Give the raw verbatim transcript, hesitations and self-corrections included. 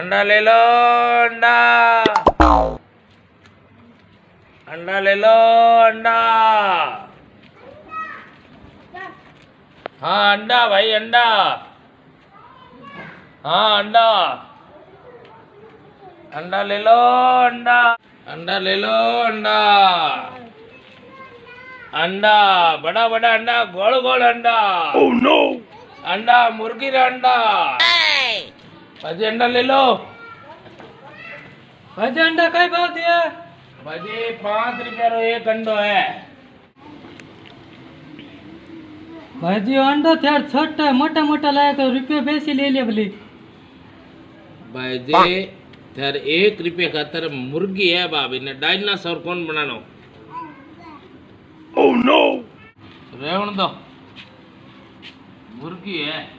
अंडा ले लो, अंडा अंडा ले लो, अंडा। हाँ अंडा भाई, अंडा। हाँ अंडा, अंडा ले लो, अंडा अंडा ले लो, अंडा अंडा बड़ा बड़ा अंडा, गोल गोल अंडा। oh, no. अंडा मुर्गी रा अंडा। भाजी अंडा ले लो। भाजी अंडा कई भाव दिया? भाजी पाँच रुपया रो एक अंडो है। भाजी अंडो थे छोटा मोटा मोटा लाया तो रुपये बेसी ले लिया भली। भाजी थर एक रुपये खातर मुर्गी है भाभी ने डायनासोर कौन बनानो? ओह नो, रेवण दो, मुर्गी है।